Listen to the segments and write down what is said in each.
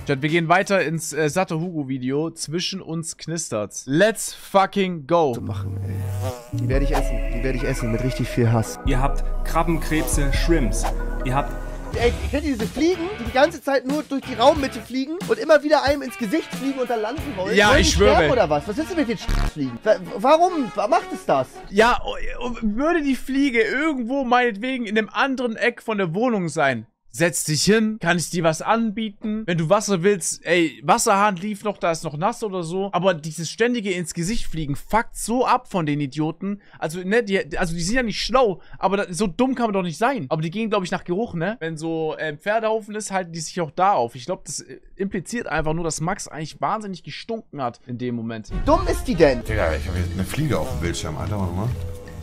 Chat, wir gehen weiter ins Satte Hugo-Video. Zwischen uns knistert's. Let's fucking go. Zu machen, ey. Die werde ich essen. Die werde ich essen mit richtig viel Hass. Ihr habt Krabbenkrebse, Shrimps. Ihr habt... Ey, kennt ihr diese Fliegen, die die ganze Zeit nur durch die Raummitte fliegen und immer wieder einem ins Gesicht fliegen und dann landen wollen? Ja, wollen ich die schwöre. sterben oder was? Was ist denn mit den Fliegen? Warum macht es das? Ja, würde die Fliege irgendwo meinetwegen in einem anderen Eck von der Wohnung sein? Setz dich hin, kann ich dir was anbieten? Wenn du Wasser willst, ey, Wasserhahn lief noch, da ist noch nass oder so. Aber dieses ständige ins Gesicht fliegen fuckt so ab von den Idioten. Also, ne, die sind ja nicht schlau, aber so dumm kann man doch nicht sein. Aber die gehen, glaube ich, nach Geruch, ne? Wenn so Pferdehaufen ist, halten die sich auch da auf. Ich glaube, das impliziert einfach nur, dass Max eigentlich wahnsinnig gestunken hat in dem Moment. Wie dumm ist die denn? Digga, ich habe jetzt eine Fliege auf dem Bildschirm, Alter, warte mal.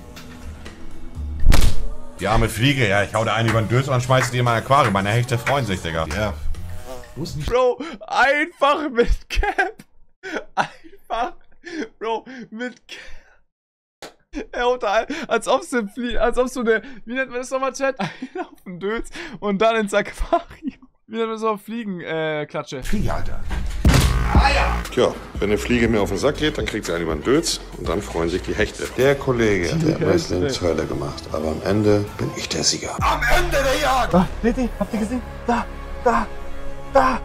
Die arme Fliege, ja, ich hau da einen über den Dötz und schmeiß die in mein Aquarium. Meine Hechte freuen sich, Digga. Ja. Wo ist die? Bro, einfach mit Cap. Einfach, Bro, mit Cap. Er haut da, als ob so eine, wie nennt man das nochmal, Chat? Einen auf den Dötz und dann ins Aquarium. Wie nennt man so Fliegen-Klatsche? Fliege, Alter. Tja, wenn eine Fliege mir auf den Sack geht, dann kriegt sie einen über den Dötz und dann freuen sich die Hechte. Der Kollege, der hat Wrestling zur Hölle gemacht. Aber am Ende bin ich der Sieger. Am Ende der Jagd! Da, seht ihr? Habt ihr gesehen? Da, da, da.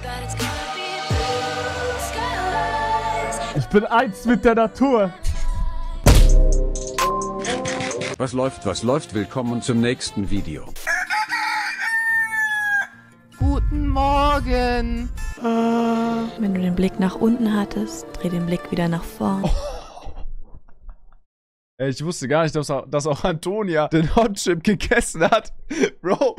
Ich bin eins mit der Natur. Was läuft, was läuft? Willkommen zum nächsten Video. Guten Morgen. Wenn du den Blick nach unten hattest, dreh den Blick wieder nach vorn. Ey, ich wusste gar nicht, dass auch Antonia den Hotchip gegessen hat. Bro.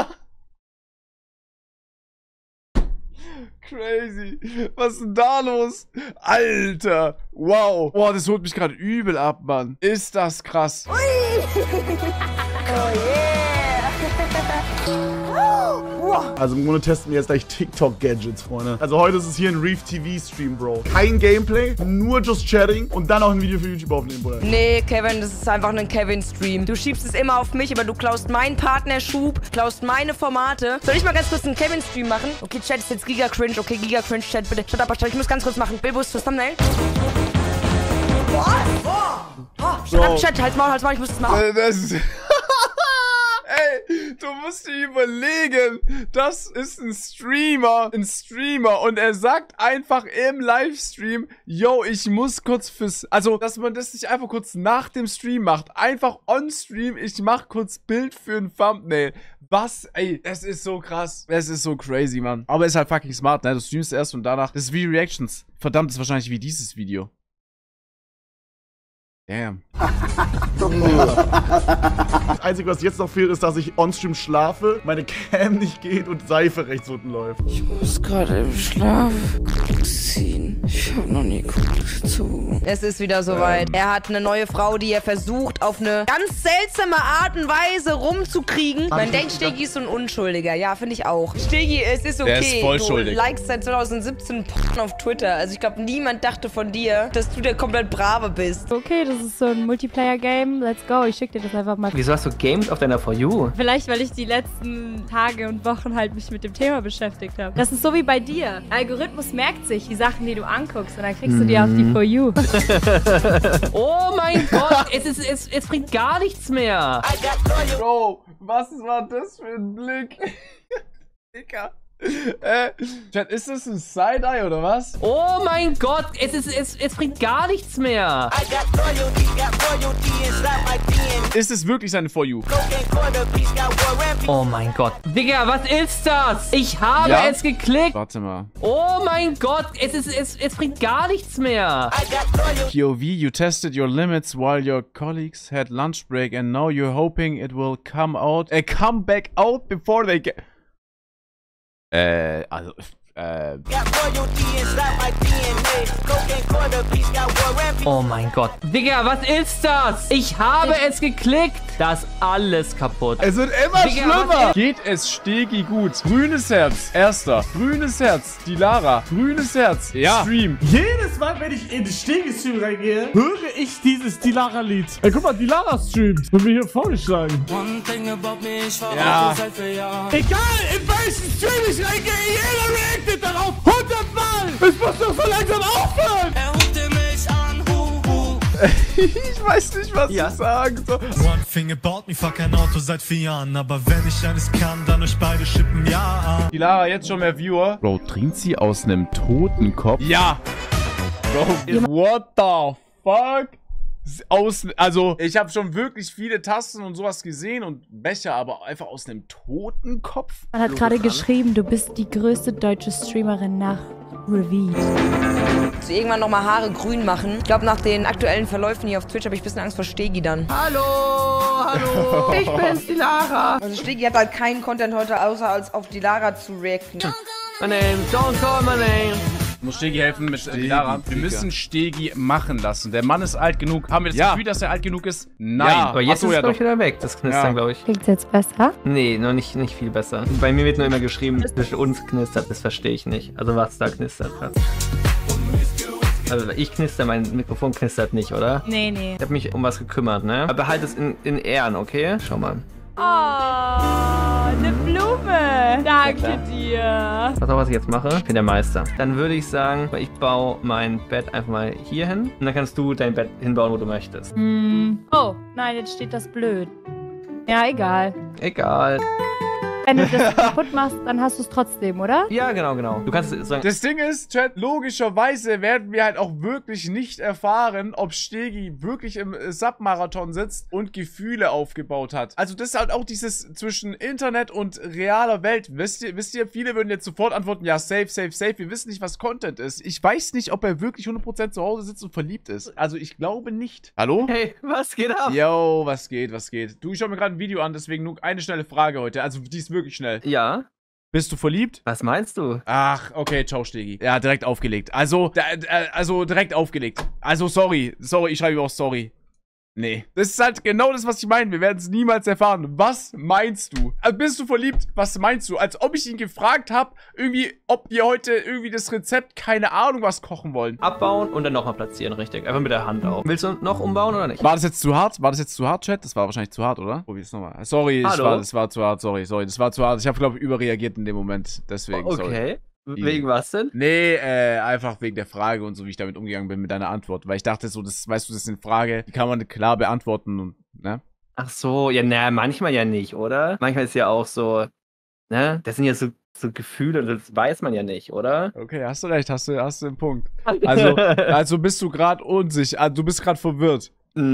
Crazy. Was ist denn da los? Alter. Wow. Boah, das holt mich gerade übel ab, Mann. Ist das krass. Oh yeah. Also im Grunde testen wir jetzt gleich TikTok-Gadgets, Freunde. Also heute ist es hier ein Reef TV-Stream, Bro. Kein Gameplay, nur just Chatting und dann auch ein Video für YouTube aufnehmen, Bruder. Nee, Kevin, das ist einfach ein Kevin-Stream. Du schiebst es immer auf mich, aber du klaust meinen Partnerschub, klaust meine Formate. Soll ich mal ganz kurz einen Kevin-Stream machen? Okay, Chat ist jetzt Giga-Cringe. Okay, Giga-Cringe, Chat, bitte. Shut up, ich muss ganz kurz machen. Billbus fürs Thumbnail. Shut up, Chat, halt's Maul, ich muss das machen. Das ist... Ey, du musst dir überlegen, das ist ein Streamer und er sagt einfach im Livestream, yo, ich muss kurz also, dass man das nicht einfach kurz nach dem Stream macht, einfach on Stream, ich mach kurz Bild für ein Thumbnail. Was? Ey, es ist so krass, es ist so crazy, Mann. Aber es ist halt fucking smart, ne, du streamst erst und danach, das ist wie Reactions. Verdammt, das ist wahrscheinlich wie dieses Video. Damn. Das Einzige, was jetzt noch fehlt, ist, dass ich on-stream schlafe, meine Cam nicht geht und Seife rechts unten läuft. Ich muss gerade im Schlaf ziehen. Ich habe noch nie gezogen. Es ist wieder soweit. Er hat eine neue Frau, die er versucht, auf eine ganz seltsame Art und Weise rumzukriegen. Man denkt, Stegi ist so ein Unschuldiger. Ja, finde ich auch. Stegi, es ist okay. Der ist voll schuldig. Du likest seit 2017 Porn auf Twitter. Also ich glaube, niemand dachte von dir, dass du der komplett Brave bist. Okay, das ist so ein Multiplayer-Game. Let's go. Ich schick dir das einfach mal. Wieso hast du Games auf deiner For You? Vielleicht, weil ich die letzten Tage und Wochen halt mich mit dem Thema beschäftigt habe. Das ist so wie bei dir. Der Algorithmus merkt sich die Sachen, die du anguckst und dann kriegst du die auf die For You. Oh mein Gott, es bringt gar nichts mehr. Bro, was war das für ein Blick? Dicker. Chat, ist das ein Side-Eye oder was? Oh mein Gott, es bringt gar nichts mehr. Ist es wirklich seine For You? Oh mein Gott. Digga, was ist das? Ich habe es geklickt. Warte mal. Oh mein Gott, es bringt gar nichts mehr. POV, you tested your limits while your colleagues had lunch break and now you're hoping it will come back out before they get... Oh mein Gott. Digga, was ist das? Ich habe es geklickt. Das ist alles kaputt. Es wird immer schlimmer. Geht es Stegi gut? Grünes Herz. Erster. Grünes Herz. Die Lara. Grünes Herz. Ja. Stream. Jedes Mal, wenn ich in den Stegi-Stream reingehe, höre ich dieses Dilara-Lied. Ey, guck mal, Dilara streamt. Wird mir hier vorgeschlagen. Ja. Egal, in welchen Stream ich reingehe, jeder reactet achtet darauf 100 Mal! Es muss doch so langsam aufhören! Er rufte mich an, Ich weiß nicht, was ich sagen soll. One thing about me, fuck ein Auto seit 4 Jahren. Aber wenn ich eines kann, dann euch beide schippen, ja. Die Lara, jetzt schon mehr Viewer. Bro, trinkt sie aus einem Totenkopf? Ja! Bro, what the fuck? Also, ich habe schon wirklich viele Tassen und sowas gesehen und Becher, aber einfach aus einem Totenkopf? Man hat gerade geschrieben, du bist die größte deutsche Streamerin nach Reveed. Irgendwann nochmal Haare grün machen. Ich glaube, nach den aktuellen Verläufen hier auf Twitch habe ich ein bisschen Angst vor Stegi dann. hallo, Ich bin's, die Lara. Also Stegi hat halt keinen Content heute, außer als auf die Lara zu reacten. My name, don't call my name. Muss Stegi helfen mit Lara. Wir müssen Stegi machen lassen. Der Mann ist alt genug. Haben wir das Gefühl, dass er alt genug ist? Nein. Ja, aber jetzt ist es, doch wieder weg, das Knistern, glaube ich. Klingt's jetzt besser? Nee, noch nicht viel besser. Bei mir wird nur immer geschrieben, zwischen uns knistert, das verstehe ich nicht. Also was da knistert. Also ich knister, mein Mikrofon knistert nicht, oder? Nee, nee. Ich habe mich um was gekümmert, ne? Aber behalt es in Ehren, okay? Schau mal. Oh, eine Blume. Danke dir. Pass auf, was ich jetzt mache. Ich bin der Meister. Dann würde ich sagen, ich baue mein Bett einfach mal hier hin. Und dann kannst du dein Bett hinbauen, wo du möchtest. Oh, nein, jetzt steht das blöd. Ja, egal. Egal. Wenn du das kaputt machst, dann hast du es trotzdem, oder? Ja, genau. Du kannst sagen. Das Ding ist, Chat, logischerweise werden wir halt auch wirklich nicht erfahren, ob Stegi wirklich im Submarathon sitzt und Gefühle aufgebaut hat. Also das ist halt auch dieses zwischen Internet und realer Welt. Wisst ihr, viele würden jetzt sofort antworten, ja, safe. Wir wissen nicht, was Content ist. Ich weiß nicht, ob er wirklich 100% zu Hause sitzt und verliebt ist. Also ich glaube nicht. Hallo? Hey, was geht ab? Yo, was geht? Du, ich schau mir gerade ein Video an, deswegen nur eine schnelle Frage heute. Also die ist wirklich schnell. Ja. Bist du verliebt? Was meinst du? Ach, okay, ciao, Stegi. Ja, direkt aufgelegt. Also direkt aufgelegt. Also, sorry, ich schreibe auch sorry. Nee. Das ist halt genau das, was ich meine. Wir werden es niemals erfahren. Was meinst du? Also, bist du verliebt? Was meinst du? Als ob ich ihn gefragt habe, irgendwie, ob wir heute irgendwie das Rezept, keine Ahnung, was kochen wollen. Abbauen und dann nochmal platzieren, richtig. Einfach mit der Hand auch. Willst du noch umbauen oder nicht? War das jetzt zu hart? Chat? Das war wahrscheinlich zu hart, oder? Probier's nochmal. Sorry, das war zu hart. Sorry, das war zu hart. Ich habe, glaube ich, überreagiert in dem Moment. Deswegen, okay. Sorry. Wegen was denn? Nee, einfach wegen der Frage und so, wie ich damit umgegangen bin mit deiner Antwort. Weil ich dachte so, das, weißt du, das ist eine Frage, die kann man klar beantworten und, ne? Ach so, ja, na, manchmal ja nicht, oder? Manchmal ist ja auch so, ne? Das sind ja so Gefühle, das weiß man ja nicht, oder? Okay, hast du recht, hast du einen Punkt. Also bist du gerade unsicher, du bist gerade verwirrt.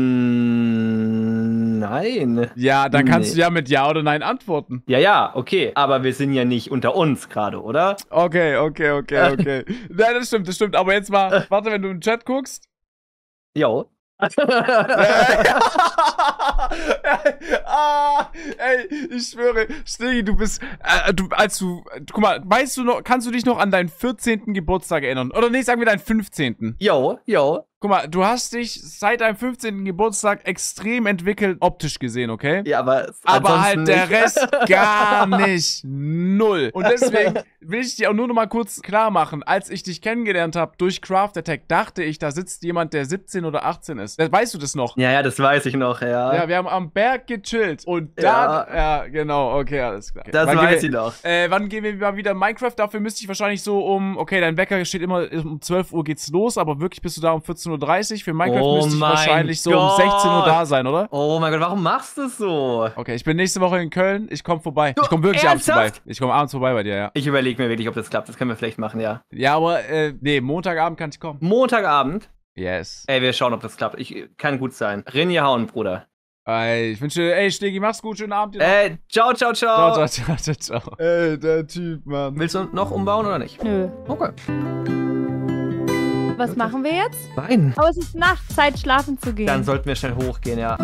Nein. Ja, dann kannst du ja mit Ja oder Nein antworten. Ja, okay. Aber wir sind ja nicht unter uns gerade, oder? Okay. Nein, das stimmt. Aber jetzt mal, warte, wenn du im Chat guckst. Jo. Ey, ich schwöre, Stegi, du bist, guck mal, weißt du noch, kannst du dich noch an deinen 14. Geburtstag erinnern? Oder nee, sagen wir deinen 15. Jo. Guck mal, du hast dich seit deinem 15. Geburtstag extrem entwickelt, optisch gesehen, okay? Ja, aber halt der Rest gar nicht. Null. Und deswegen will ich dir auch nur noch mal kurz klar machen, als ich dich kennengelernt habe durch Craft Attack, dachte ich, da sitzt jemand, der 17 oder 18 ist. Weißt du das noch? Ja, das weiß ich noch, ja. Ja, wir haben am Berg gechillt und dann, ja genau, okay, alles klar. Okay. Das weiß ich noch. Wann gehen wir mal wieder Minecraft? Dafür müsste ich wahrscheinlich so okay, dein Wecker steht immer, um 12 Uhr geht's los, aber wirklich bist du da um 14:30 Uhr. Für Minecraft müsste ich wahrscheinlich so um 16 Uhr da sein, oder? Oh mein Gott, warum machst du es so? Okay, ich bin nächste Woche in Köln, ich komme vorbei. Ich komme wirklich abends vorbei. Ich komme abends vorbei bei dir, ja. Ich überlege mir wirklich, ob das klappt, das können wir vielleicht machen, ja. Ja, aber, nee, Montagabend kann ich kommen. Montagabend? Yes. Ey, wir schauen, ob das klappt. Kann gut sein. Rinje hauen, Bruder. Ich wünsche, Stegi, mach's gut, schönen Abend. Ciao. Ciao. Ey, der Typ, Mann. Willst du noch umbauen oder nicht? Nö. Okay. Was machen wir jetzt? Weinen. Aber es ist Nacht, Zeit schlafen zu gehen. Dann sollten wir schnell hochgehen, ja.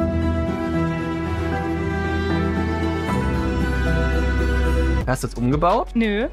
Hast du es umgebaut? Nö.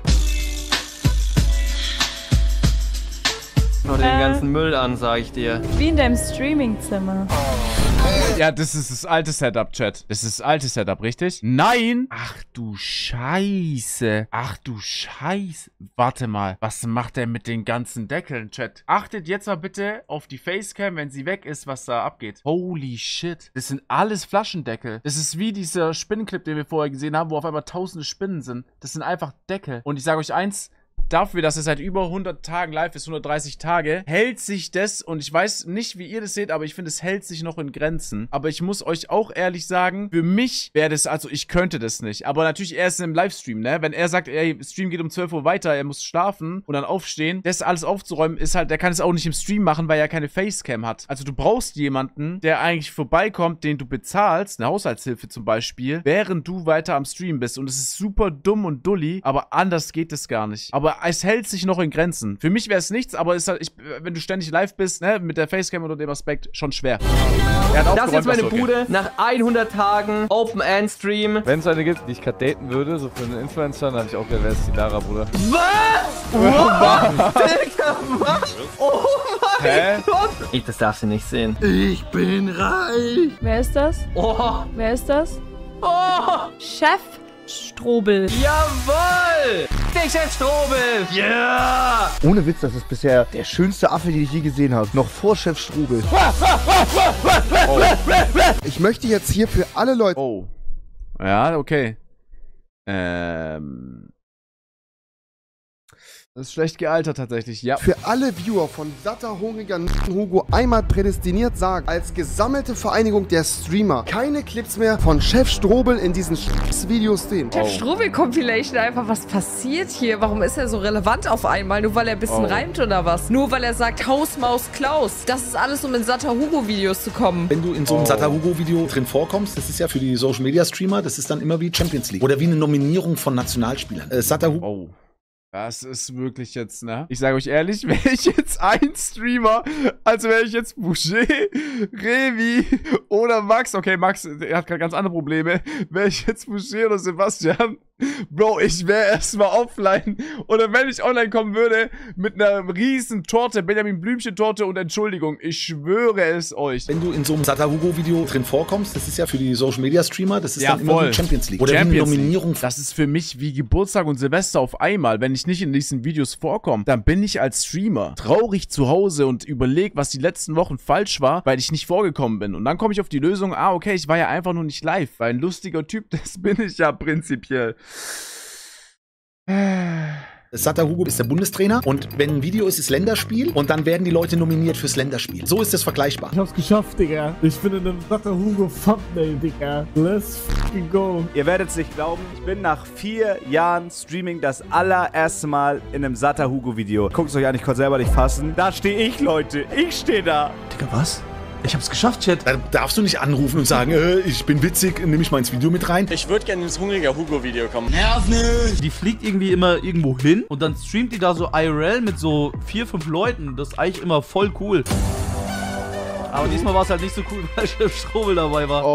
Schau dir den ganzen Müll an, sag ich dir. Wie in deinem Streamingzimmer. Ja, das ist das alte Setup, Chat. Das ist das alte Setup, richtig? Nein! Ach du Scheiße. Warte mal. Was macht er mit den ganzen Deckeln, Chat? Achtet jetzt mal bitte auf die Facecam, wenn sie weg ist, was da abgeht. Holy shit. Das sind alles Flaschendeckel. Das ist wie dieser Spinnenclip, den wir vorher gesehen haben, wo auf einmal tausende Spinnen sind. Das sind einfach Deckel. Und ich sage euch eins, dafür, dass er seit über 100 Tagen live ist, 130 Tage, hält sich das, und ich weiß nicht, wie ihr das seht, aber ich finde, es hält sich noch in Grenzen. Aber ich muss euch auch ehrlich sagen, für mich wäre das, also ich könnte das nicht. Aber natürlich, er ist im Livestream, ne? Wenn er sagt, ey, Stream geht um 12 Uhr weiter, er muss schlafen und dann aufstehen, das alles aufzuräumen, ist halt, der kann es auch nicht im Stream machen, weil er keine Facecam hat. Also du brauchst jemanden, der eigentlich vorbeikommt, den du bezahlst, eine Haushaltshilfe zum Beispiel, während du weiter am Stream bist. Und es ist super dumm und dulli, aber anders geht es gar nicht. Aber es hält sich noch in Grenzen. Für mich wäre es nichts, aber ist halt, wenn du ständig live bist, ne, mit der Facecam oder dem Aspekt, schon schwer. Das ist jetzt meine Bude nach 100 Tagen Open-End-Stream. Wenn es eine gibt, die ich gerade daten würde, so für einen Influencer, dann habe ich auch gedacht, wer ist die Lara, Bruder. Was? Wow! Digga, was? Oh mein Gott! Das darfst du nicht sehen. Ich bin reich. Wer ist das? Oh! Wer ist das? Oh! Chef Strobel. Jawoll! Der Chef Strobel! Yeah! Ohne Witz, das ist bisher der schönste Affe, den ich je gesehen habe. Noch vor Chef Strobel. Oh. Ich möchte jetzt hier für alle Leute... Oh. Ja, okay. Das ist schlecht gealtert tatsächlich, ja. Für alle Viewer von Satter, Hungriger Hugo einmal prädestiniert sagen, als gesammelte Vereinigung der Streamer, keine Clips mehr von Chef Strobel in diesen Videos sehen. Chef Strobel Compilation, einfach, was passiert hier? Warum ist er so relevant auf einmal? Nur weil er ein bisschen reimt oder was? Nur weil er sagt Hausmaus Klaus. Das ist alles, um in Satter Hugo Videos zu kommen. Wenn du in so einem Satter Hugo Video drin vorkommst, das ist ja für die Social Media Streamer, das ist dann immer wie Champions League. Oder wie eine Nominierung von Nationalspielern. Satter Hugo. Oh. Das ist wirklich jetzt, ne? Ich sage euch ehrlich, wäre ich jetzt ein Streamer, also wäre ich jetzt Boucher, Revi oder Max, okay, Max, der hat gerade ganz andere Probleme, wäre ich jetzt Boucher oder Sebastian, Bro, ich wäre erstmal offline, oder wenn ich online kommen würde, mit einer riesen Torte, Benjamin Blümchen-Torte und Entschuldigung, ich schwöre es euch. Wenn du in so einem Satter Hugo Video drin vorkommst, das ist ja für die Social Media Streamer, das ist ja, dann immer wie Champions League. Oder Champions wie eine Nominierung. Das ist für mich wie Geburtstag und Silvester auf einmal. Wenn ich nicht in diesen Videos vorkomme, dann bin ich als Streamer traurig zu Hause und überlege, was die letzten Wochen falsch war, weil ich nicht vorgekommen bin. Und dann komme ich auf die Lösung, okay, ich war ja einfach nur nicht live, weil ein lustiger Typ, das bin ich ja prinzipiell. Satter Hugo ist der Bundestrainer und wenn ein Video ist, ist Länderspiel und dann werden die Leute nominiert fürs Länderspiel. So ist das vergleichbar. Ich hab's geschafft, Digga. Ich bin in einem Satter Hugo Thumbnail, Digga. Let's fucking go. Ihr werdet es nicht glauben, ich bin nach 4 Jahren Streaming das allererste Mal in einem Satter Hugo Video. Guckt es euch an, ich konnte selber nicht fassen. Da stehe ich, Leute. Ich stehe da. Digga, was? Ich hab's geschafft, Chat. Da darfst du nicht anrufen und sagen, ich bin witzig, nehme ich mal ins Video mit rein. Ich würde gerne ins Hungriger Hugo-Video kommen. Nerv nicht! Die fliegt irgendwie immer irgendwo hin und dann streamt die da so IRL mit so 4, 5 Leuten. Das ist eigentlich immer voll cool. Aber diesmal war es halt nicht so cool, weil Chef Strobel dabei war.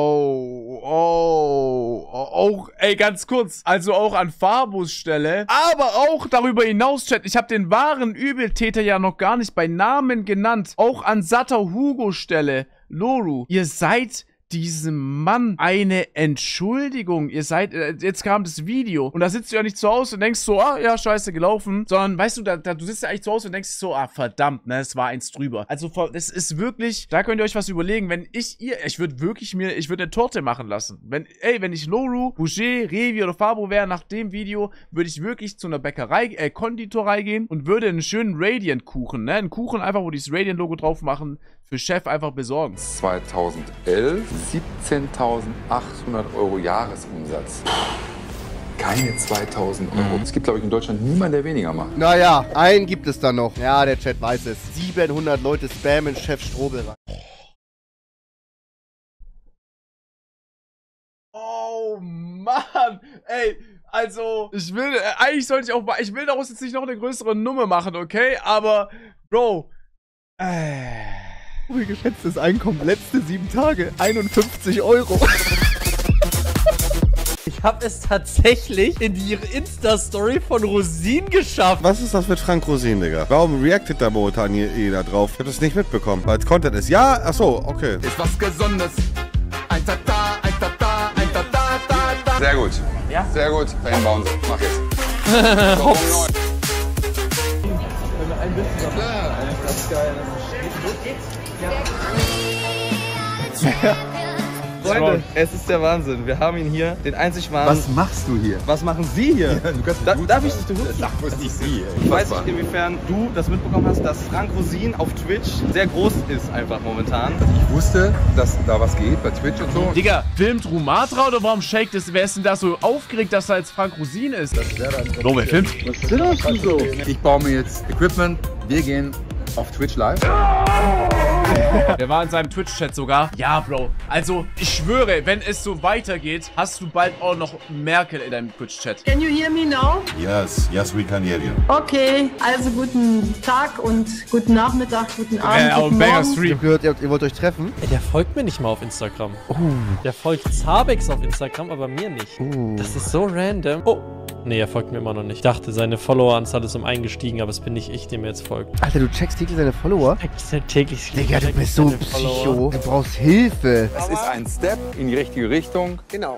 Auch, ey, ganz kurz. Also auch an Farbos Stelle. Aber auch darüber hinaus, Chat. Ich habe den wahren Übeltäter ja noch gar nicht bei Namen genannt. Auch an Satter Hugo Stelle. Loru, ihr seid diesem Mann eine Entschuldigung. Ihr seid, jetzt kam das Video und da sitzt du ja nicht zu Hause und denkst so, ja, scheiße gelaufen, sondern, weißt du, du sitzt ja eigentlich zu Hause und denkst so, verdammt, ne, es war eins drüber. Also, es ist wirklich, da könnt ihr euch was überlegen, wenn ich würde wirklich ich würde eine Torte machen lassen. Wenn ich Loru, Boucher, Revi oder Fabo wäre, nach dem Video, würde ich wirklich zu einer Bäckerei, Konditorei gehen und würde einen schönen Radiant-Kuchen, ne, einen Kuchen einfach, wo dieses Radiant-Logo drauf machen, für Chef einfach besorgen. 2011 17.800 € Jahresumsatz. Keine 2.000 €. Es gibt, glaube ich, in Deutschland niemanden, der weniger macht. Naja, einen gibt es da noch. Ja, der Chat weiß es. 700 Leute spammen Chef Strobel rein. Oh Mann, ey, also, eigentlich sollte ich will daraus jetzt nicht noch eine größere Nummer machen, okay? Aber, Bro, geschätztes Einkommen, letzte 7 Tage, 51 €. Ich habe es tatsächlich in die Insta-Story von Rosin geschafft. Was ist das mit Frank Rosin, Digga? Warum reactet da momentan jeder drauf? Ich hab das nicht mitbekommen. Weil es Content ist. Ja, achso, okay. Ist was Gesundes. Ein Tata, ein Tata, ein Tata, Tata. Sehr gut. Ja? Sehr gut. Fanbounce. Mach jetzt. Hops. Ein bisschen das ist geil. Freunde, es ist der Wahnsinn. Wir haben ihn hier, den einzig wahren. Was machst du hier? Was machen Sie hier? Darf ich dich begrüßen? Sag, was ich sehe. Ich weiß nicht, inwiefern du das mitbekommen hast, dass Frank Rosin auf Twitch sehr groß ist einfach momentan. Ich wusste, dass da was geht bei Twitch und so. Digga, filmt Rumatra oder warum shakt es? Wer ist denn da so aufgeregt, dass er als Frank Rosin ist? Das wäre dann. Bro, wer filmt? Was ist denn so? Ich baue mir jetzt Equipment. Wir gehen auf Twitch live. Der war in seinem Twitch-Chat sogar. Ja, Bro. Also, ich schwöre, wenn es so weitergeht, hast du bald auch noch Merkel in deinem Twitch-Chat. Can you hear me now? Yes, we can hear you. Okay, also guten Tag und guten Nachmittag, guten Abend, guten Morgen. Ich hab gehört, ihr wollt euch treffen? Ey, der folgt mir nicht mal auf Instagram. Der folgt Zabex auf Instagram, aber mir nicht. Das ist so random. Oh. Nee, er folgt mir immer noch nicht. Ich dachte, seine Followeranzahl ist eingestiegen, aber es bin nicht ich, der mir jetzt folgt. Alter, du checkst täglich seine Follower? Täglich. Digga, du bist so ein Psycho. Du brauchst Hilfe. Es ist ein Step in die richtige Richtung. Genau.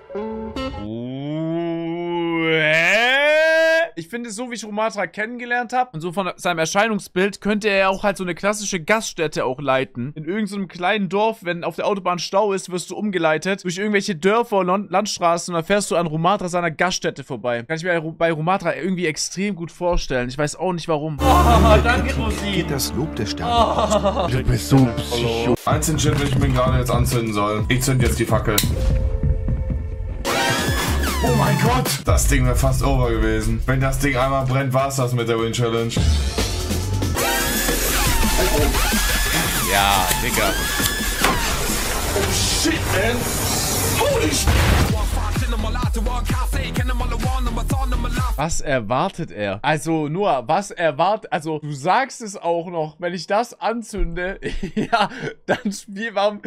Ich finde, so wie ich Rumatra kennengelernt habe und so von seinem Erscheinungsbild, könnte er auch halt so eine klassische Gaststätte auch leiten. In irgendeinem kleinen Dorf, wenn auf der Autobahn Stau ist, wirst du umgeleitet durch irgendwelche Dörfer und Landstraßen und dann fährst du an Rumatra seiner Gaststätte vorbei. Kann ich mir bei Rumatra irgendwie extrem gut vorstellen. Ich weiß auch nicht warum. Oh, danke, Rosin. Geht das Lob der Sterne. Du bist so ein Psycho. Einzelnen Shit, den ich mir gerade jetzt anzünden soll. Ich zünd jetzt die Fackel. Oh mein Gott! Das Ding wäre fast over gewesen. Wenn das Ding einmal brennt, war's das mit der Win-Challenge. Ja, Digga. Oh shit, man! Holy shit! Was erwartet er? Also, Noah, was erwartet... Also, du sagst es auch noch, wenn ich das anzünde, ja, dann spiel... Warum...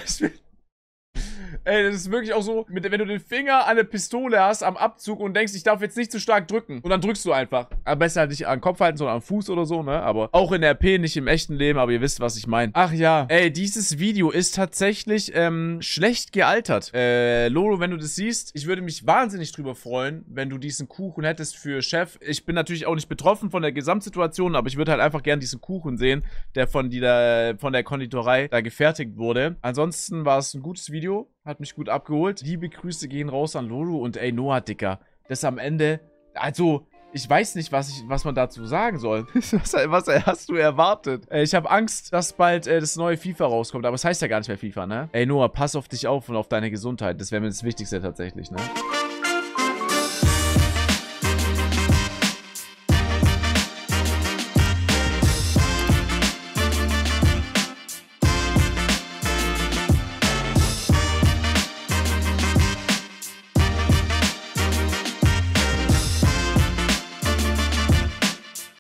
Ey, das ist wirklich auch so, wenn du den Finger an der Pistole hast, am Abzug und denkst, ich darf jetzt nicht zu stark drücken. Und dann drückst du einfach. Aber besser halt nicht an den Kopf halten, sondern am Fuß oder so, ne? Aber auch in der RP, nicht im echten Leben, aber ihr wisst, was ich meine. Ach ja, ey, dieses Video ist tatsächlich, schlecht gealtert. Lolo, wenn du das siehst, ich würde mich wahnsinnig drüber freuen, wenn du diesen Kuchen hättest für Chef. Ich bin natürlich auch nicht betroffen von der Gesamtsituation, aber ich würde halt einfach gern diesen Kuchen sehen, der von der Konditorei da gefertigt wurde. Ansonsten war es ein gutes Video. Hat mich gut abgeholt. Liebe Grüße gehen raus an Lolo und ey, Noah, Dicker. Das am Ende, also, ich weiß nicht, was man dazu sagen soll. was hast du erwartet? Ich habe Angst, dass bald das neue FIFA rauskommt, aber es heißt ja gar nicht mehr FIFA, ne? Ey, Noah, pass auf dich auf und auf deine Gesundheit. Das wäre mir das Wichtigste tatsächlich, ne?